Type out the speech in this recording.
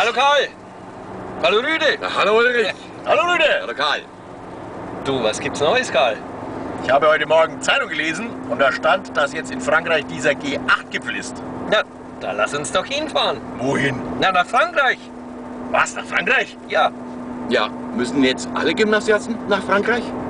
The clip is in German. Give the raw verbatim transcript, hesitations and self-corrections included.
Hallo Karl. Hallo Rüde. Na, hallo Ulrich. Hallo Rüde. Hallo Karl. Du, was gibt's Neues, Karl? Ich habe heute Morgen Zeitung gelesen und da stand, dass jetzt in Frankreich dieser G acht Gipfel ist. Na, da lass uns doch hinfahren. Wohin? Na, nach Frankreich. Was, nach Frankreich? Ja. Ja, müssen jetzt alle Gymnasiasten nach Frankreich?